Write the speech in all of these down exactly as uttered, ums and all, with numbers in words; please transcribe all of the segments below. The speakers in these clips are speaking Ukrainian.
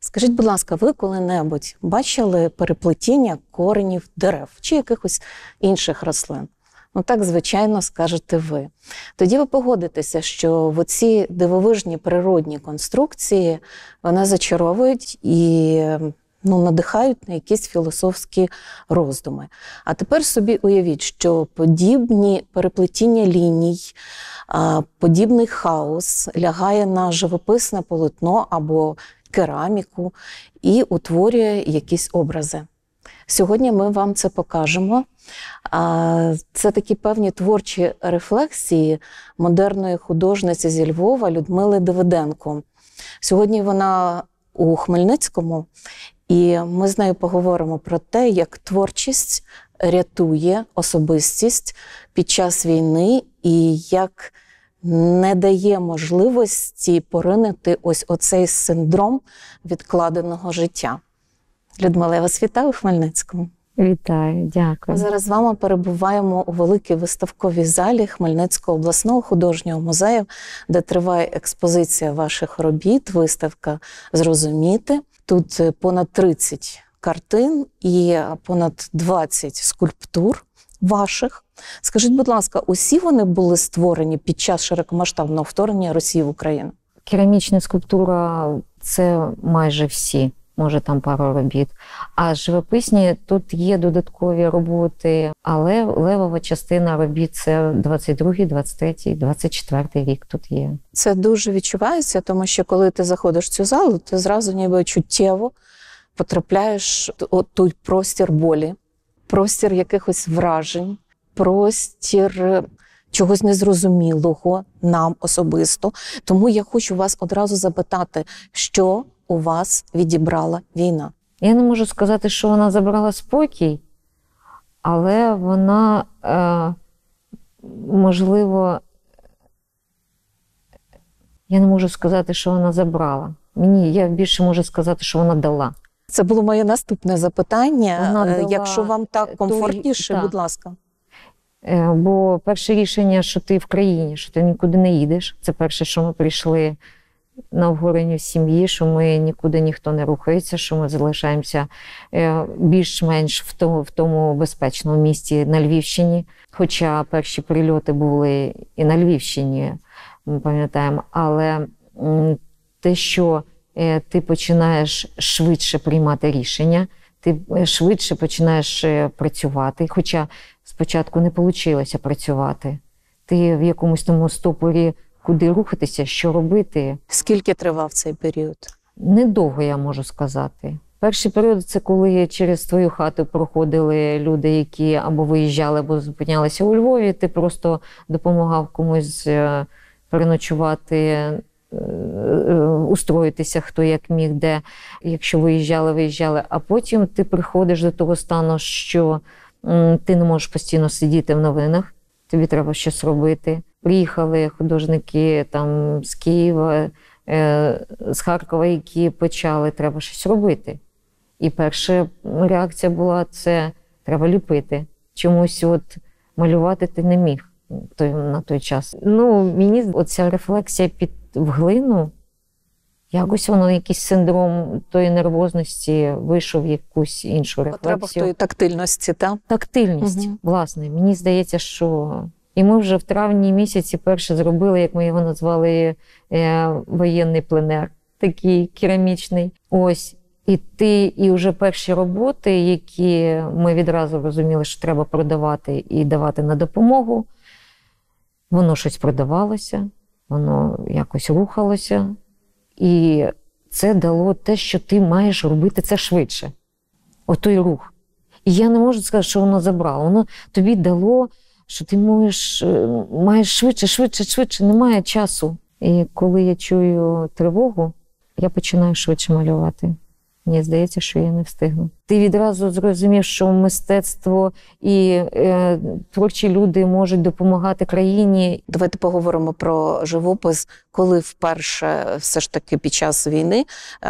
Скажіть, будь ласка, ви коли-небудь бачили переплетіння коренів дерев чи якихось інших рослин? Ну так, звичайно, скажете ви. Тоді ви погодитеся, що в оці дивовижні природні конструкції вони зачаровують і ну, надихають на якісь філософські роздуми. А тепер собі уявіть, що подібні переплетіння ліній, подібний хаос лягає на живописне полотно або кераміку і утворює якісь образи. Сьогодні ми вам це покажемо. Це такі певні творчі рефлексії модерної художниці зі Львова Людмили Давиденко. Сьогодні вона у Хмельницькому, і ми з нею поговоримо про те, як творчість рятує особистість під час війни і як не дає можливості поринути ось оцей синдром відкладеного життя. Людмила, я вас вітаю у Хмельницькому. Вітаю, дякую. Ми зараз з вами перебуваємо у великій виставковій залі Хмельницького обласного художнього музею, де триває експозиція ваших робіт, виставка «Зрозуміти». Тут понад тридцять картин і понад двадцять скульптур ваших. Скажіть, будь ласка, усі вони були створені під час широкомасштабного вторгнення Росії в Україну? Керамічна скульптура – це майже всі. Може, там пару робіт. А живописні тут є додаткові роботи, але левова частина робіт – це двадцять другий, двадцять третій, двадцять четвертий рік тут є. Це дуже відчувається, тому що коли ти заходиш в цю залу, ти зразу ніби чуттєво потрапляєш у той простір болі, простір якихось вражень, простір чогось незрозумілого нам особисто. Тому я хочу вас одразу запитати, що у вас відібрала війна? Я не можу сказати, що вона забрала спокій, але вона, е, можливо, я не можу сказати, що вона забрала. Мені, я більше можу сказати, що вона дала. Це було моє наступне запитання. Дала Якщо вам так комфортніше, той, будь ласка. Е, бо перше рішення, що ти в країні, що ти нікуди не їдеш, це перше, що ми прийшли на обговорення в сім'ї, що ми нікуди ніхто не рухається, що ми залишаємося більш-менш в тому, в тому безпечному місті на Львівщині. Хоча перші прильоти були і на Львівщині, ми пам'ятаємо. Але те, що ти починаєш швидше приймати рішення, ти швидше починаєш працювати. Хоча спочатку не вийшло працювати. Ти в якомусь тому стопорі куди рухатися, що робити. Скільки тривав цей період? Недовго, я можу сказати. Перший період – це коли через твою хату проходили люди, які або виїжджали, або зупинялися у Львові. Ти просто допомагав комусь переночувати, устроїтися, хто як міг, де. Якщо виїжджали, виїжджали. А потім ти приходиш до того стану, що ти не можеш постійно сидіти в новинах, тобі треба щось робити. Приїхали художники там з Києва, е, з Харкова, які почали, треба щось робити. І перша реакція була, це треба ліпити. Чомусь от малювати ти не міг той, на той час. Ну, мені оця рефлексія під в глину, якось воно, якийсь синдром тої нервозності вийшов в якусь іншу рефлексію. Треба в тої тактильності, так? Тактильність, угу. власне. Мені здається, що... І ми вже в травні місяці перше зробили, як ми його назвали, е, воєнний пленер, такий керамічний. Ось. І ти, і вже перші роботи, які ми відразу розуміли, що треба продавати і давати на допомогу, воно щось продавалося, воно якось рухалося. І це дало те, що ти маєш робити це швидше. Отой рух. І я не можу сказати, що воно забрало. Воно тобі дало, що ти можеш, маєш швидше, швидше, швидше, немає часу. І коли я чую тривогу, я починаю швидше малювати. Мені здається, що я не встигну. Ти відразу зрозумів, що мистецтво і е, творчі люди можуть допомагати країні. Давайте поговоримо про живопис. Коли вперше, все ж таки під час війни,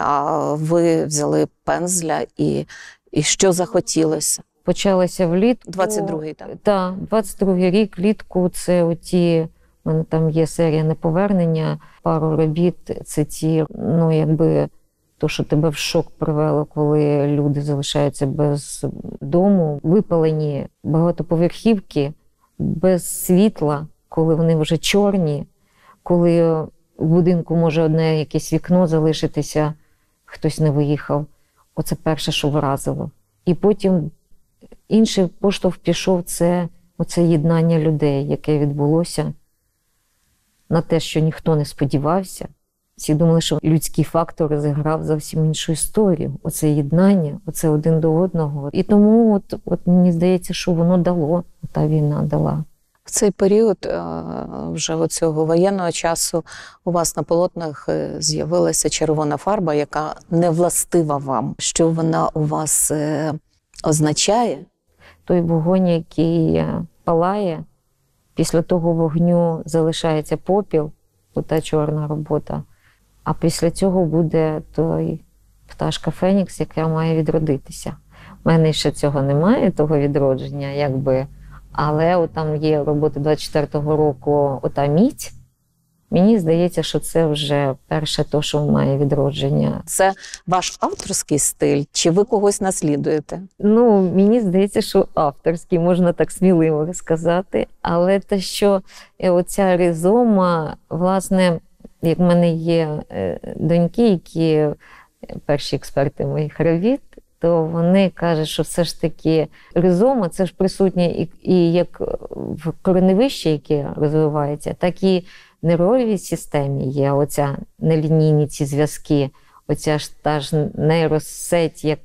ви взяли пензля і, і що захотілося? Почалося влітку. двадцять другий, так? Так, двадцять другий рік, влітку, це оті, у мене там є серія «Неповернення», пару робіт, це ті, ну, якби, то, що тебе в шок привело, коли люди залишаються без дому, випалені багатоповерхівки, без світла, коли вони вже чорні, коли в будинку може одне якесь вікно залишитися, хтось не виїхав. Оце перше, що вразило. І потім інший поштовх пішов, це оце єднання людей, яке відбулося на те, що ніхто не сподівався. Всі думали, що людський фактор зіграв зовсім іншу історію. Оце єднання, оце один до одного. І тому от, от мені здається, що воно дало, та війна дала. В цей період е, вже цього воєнного часу у вас на полотнах е, з'явилася червона фарба, яка не властива вам. Що вона у вас е, означає? Той вогонь, який палає, після того вогню залишається попіл, ота чорна робота, а після цього буде той пташка Фенікс, яка має відродитися. У мене ще цього немає, того відродження, якби. Але от там є роботи двадцять четвертого року, ота мідь. Мені здається, що це вже перше то, що має відродження. Це ваш авторський стиль, чи ви когось наслідуєте? Ну, мені здається, що авторський, можна так сміливо сказати. Але те, що оця ризома, власне, як в мене є доньки, які перші експерти моїх робіт, то вони кажуть, що все ж таки ризома, це ж присутнє і, і як в кореневищі, яке розвивається, так і в нервовій системі є оця нелінійні ці зв'язки, оця ж та ж нейросеть, як,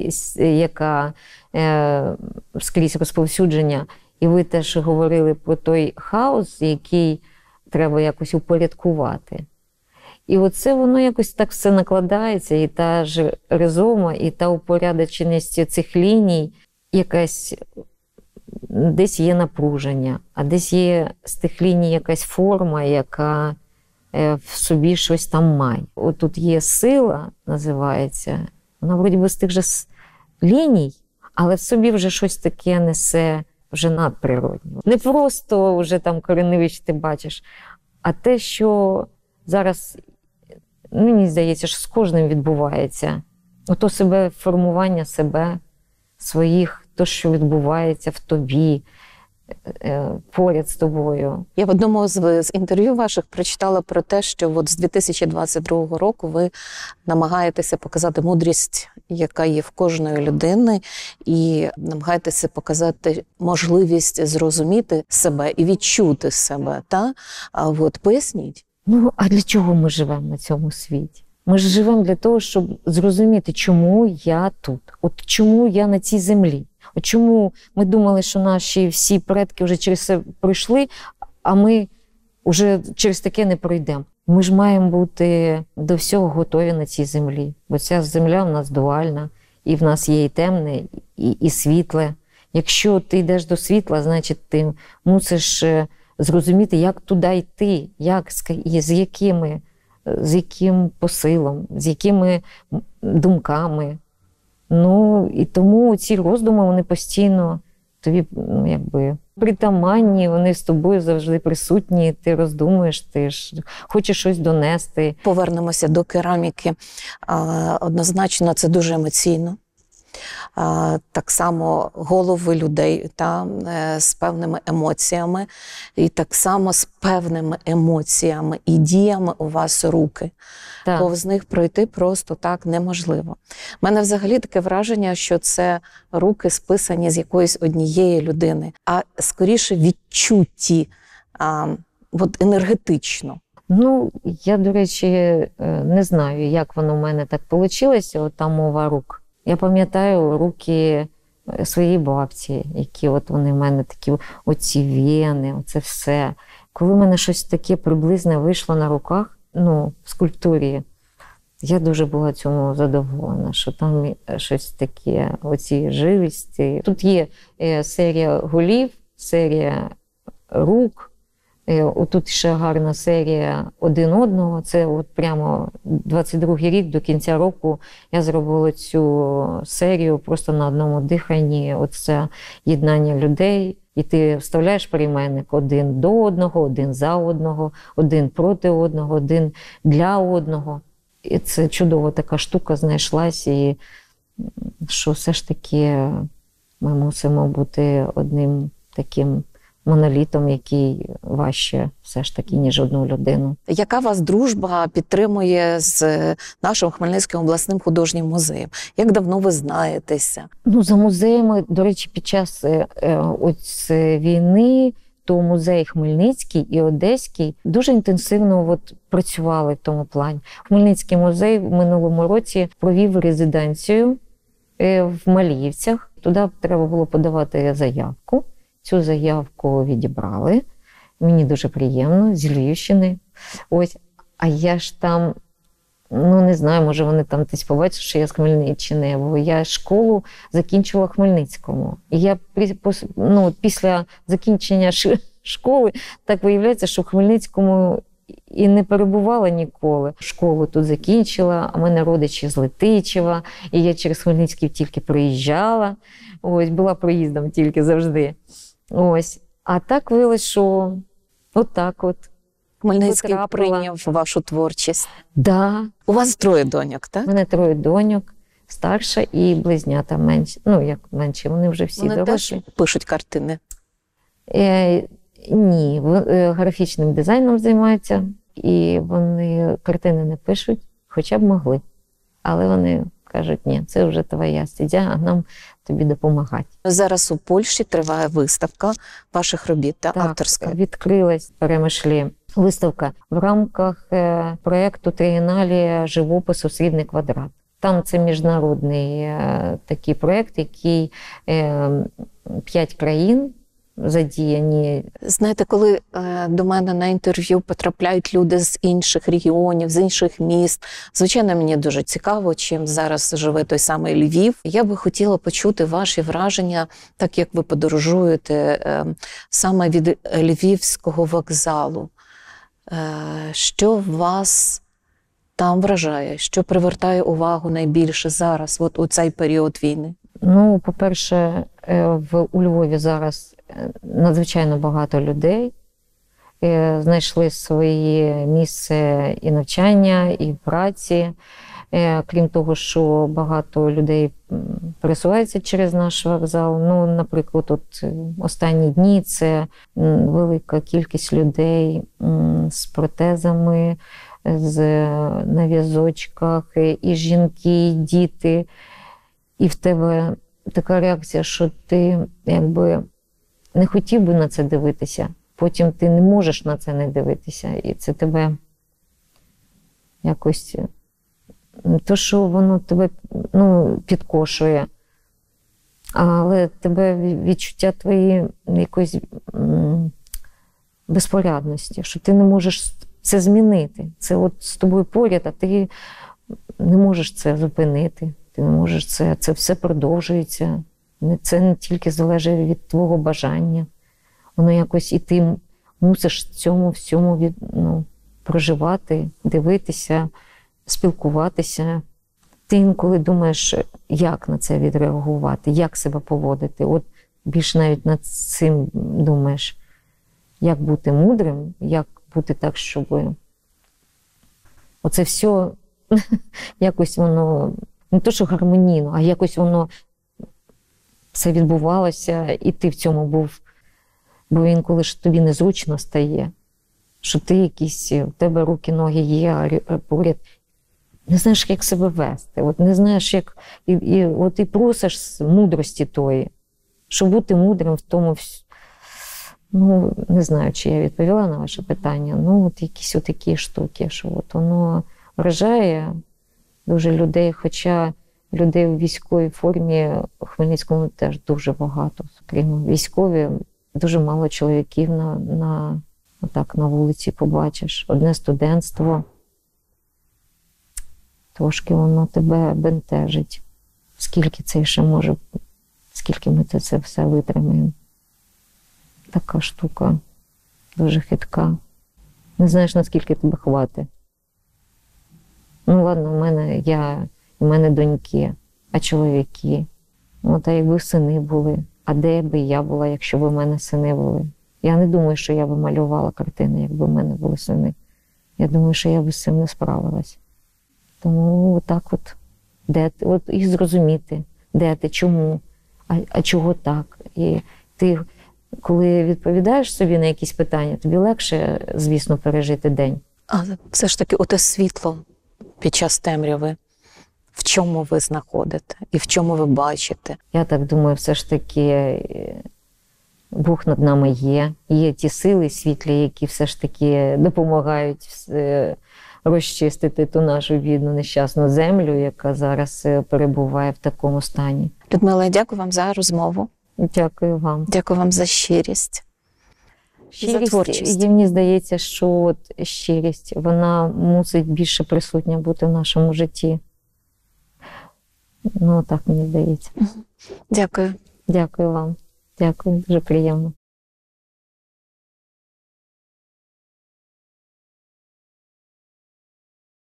яка е, скрізь розповсюдження. І ви теж говорили про той хаос, який треба якось упорядкувати. І оце воно якось так все накладається, і та ж ризома, і та упорядоченість цих ліній, якась десь є напруження, а десь є з тих ліній якась форма, яка в собі щось там має. От тут є сила, називається, вона вроді би з тих же ліній, але в собі вже щось таке несе вже надприродне. Не просто вже там кореневище ти бачиш, а те, що зараз, мені здається, що з кожним відбувається. Ото себе, формування себе, своїх, то, що відбувається в тобі, поряд з тобою. Я в одному з, з інтерв'ю ваших прочитала про те, що от з дві тисячі двадцять другого року ви намагаєтеся показати мудрість, яка є в кожної людини, і намагаєтеся показати можливість зрозуміти себе і відчути себе. Та? А от поясніть. Ну, а для чого ми живемо на цьому світі? Ми ж живемо для того, щоб зрозуміти, чому я тут, от чому я на цій землі. От чому ми думали, що наші всі предки вже через це пройшли, а ми вже через таке не пройдемо. Ми ж маємо бути до всього готові на цій землі, бо ця земля в нас дуальна, і в нас є і темне, і, і світле. Якщо ти йдеш до світла, значить ти мусиш зрозуміти, як туди йти, як, з якими, з яким посилом, з якими думками. Ну, і тому ці роздуми, вони постійно тобі, ну, якби, притаманні, вони з тобою завжди присутні, ти роздумуєш, ти ж хочеш щось донести. Повернемося до кераміки. Однозначно, це дуже емоційно. Так само голови людей та, з певними емоціями, і так само з певними емоціями і діями у вас руки. Так. Повз них пройти просто так неможливо. У мене взагалі таке враження, що це руки списані з якоїсь однієї людини, а скоріше відчуті, а, от енергетично. Ну, я, до речі, не знаю, як воно в мене так вийшло, от та мова рук. Я пам'ятаю руки своєї бабці, які от вони в мене такі, оці вени, оце все. Коли в мене щось таке приблизне вийшло на руках, ну, в скульптурі, я дуже була цьому задоволена, що там щось таке, оці живості. Тут є серія голів, серія рук, отут ще гарна серія один одного. Це от прямо двадцять другий рік, до кінця року я зробила цю серію просто на одному диханні. Оце єднання людей. І ти вставляєш прийменник один до одного, один за одного, один проти одного, один для одного. І це чудова така штука знайшлась, і що все ж таки ми мусимо бути одним таким монолітом, який важче все ж таки, ніж одну людину. Яка вас дружба підтримує з нашим Хмельницьким обласним художнім музеєм? Як давно ви знаєтеся? Ну, за музеями, до речі, під час е, е, ось війни, то музей Хмельницький і Одеський дуже інтенсивно от працювали в тому плані. Хмельницький музей в минулому році провів резиденцію е, в Маліївцях. Туди треба було подавати заявку. Цю заявку відібрали. Мені дуже приємно, з Львівщини. Ось, а я ж там, ну не знаю, може вони там десь побачать, що я з Хмельниччини, бо я школу закінчила в Хмельницькому. І я ну, після закінчення школи так виявляється, що в Хмельницькому і не перебувала ніколи. Школу тут закінчила, а в мене родичі з Летичева, і я через Хмельницький тільки приїжджала. Ось, була проїздом тільки завжди. Ось. А так виявилось, що отак от. Хмельницький потрапила. прийняв вашу творчість. Да. У вас троє доньок, так? У мене троє доньок, старша і близнята менші. Ну, як менші, вони вже всі Вони дорослі. теж пишуть картини. Е, ні, в- е, графічним дизайном займаються, і вони картини не пишуть, хоча б могли. Але вони кажуть, ні, це вже твоя стезя, а нам тобі допомагати. Зараз у Польщі триває виставка ваших робіт, та авторська. Відкрилась в Перемишлі виставка в рамках е, проєкту «Трієналія живопису Срібний квадрат». Там це міжнародний е, такий проєкт, який е, п'ять країн задіяні. Знаєте, коли е, до мене на інтерв'ю потрапляють люди з інших регіонів, з інших міст, звичайно, мені дуже цікаво, чим зараз живе той самий Львів. Я би хотіла почути ваші враження, так як ви подорожуєте е, саме від Львівського вокзалу. Е, що вас там вражає, що привертає увагу найбільше зараз, от у цей період війни? Ну, по-перше, е, в у Львові зараз е, надзвичайно багато людей е, знайшли своє місце і навчання, і праці. Е, Крім того, що багато людей м, пересуваються через наш вокзал. Ну, наприклад, от е, останні дні це м, велика кількість людей м, з протезами, з на візочках, е, і жінки, і діти. І в тебе така реакція, що ти якби не хотів би на це дивитися, потім ти не можеш на це не дивитися. І це тебе якось не то, що воно тебе ну, підкошує, але тебе відчуття твої якоїсь м, безпорядності, що ти не можеш це змінити. Це от з тобою поряд, а ти не можеш це зупинити. Ти не можеш це, це все продовжується. Це не тільки залежить від твого бажання. Воно якось і ти мусиш цьому всьому від, ну, проживати, дивитися, спілкуватися. Ти інколи думаєш, як на це відреагувати, як себе поводити. От більш навіть над цим думаєш, як бути мудрим, як бути так, щоб оце все якось воно не то, що гармонійно, а якось воно все відбувалося, і ти в цьому був. Бо інколи ж тобі незручно стає, що ти якісь, у тебе руки, ноги є, а поряд не знаєш, як себе вести. От не знаєш, як. І, і, от і просиш мудрості тої, щоб бути мудрим в тому. Ну, не знаю, чи я відповіла на ваше питання. Ну, от якісь отакі штуки, що от воно вражає дуже людей, хоча людей у військовій формі у Хмельницькому теж дуже багато. Крім військові, дуже мало чоловіків на, на, отак, на вулиці побачиш. Одне студентство. Трошки воно тебе бентежить. Скільки це ще може, скільки ми це все витримаємо. Така штука, дуже хитка. Не знаєш, наскільки тебе хватить. Ну, ладно, у мене я, у мене доньки, а чоловіки. От, а якби сини були, а де би я була, якщо б у мене сини були? Я не думаю, що я б малювала картини, якби в мене були сини. Я думаю, що я б з цим не справилась. Тому отак от, де ти, от і зрозуміти, де ти, чому, а, а чого так. І ти, коли відповідаєш собі на якісь питання, тобі легше, звісно, пережити день. А все ж таки, оте світло під час темряви, в чому ви знаходите і в чому ви бачите? Я так думаю, все ж таки е, Бог над нами є. Є ті сили світлі, які все ж таки допомагають е, розчистити ту нашу бідну нещасну землю, яка зараз е, перебуває в такому стані. Людмила, я дякую вам за розмову. Дякую вам. Дякую вам за щирість. І за творчість. І мені здається, що от щирість, вона мусить більше присутня бути в нашому житті. Ну, так мені здається. Дякую. Дякую вам. Дякую, дуже приємно.